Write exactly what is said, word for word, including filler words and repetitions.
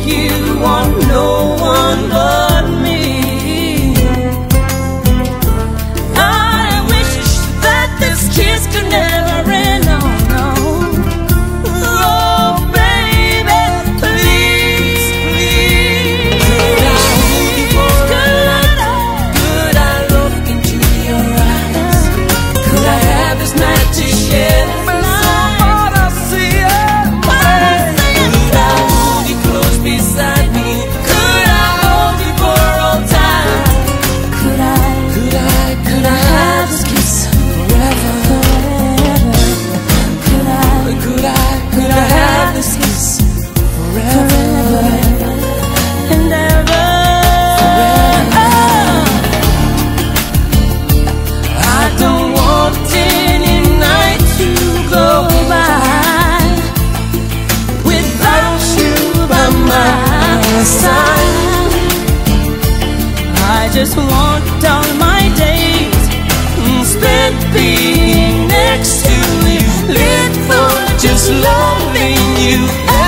you want no one but me. I wish that this kiss could never end. No, no. Oh, baby, please, please. Could I hold you for a night? Could I look into your eyes? Could I have this night to share? I just want all my days spent being next to you, live for just loving you.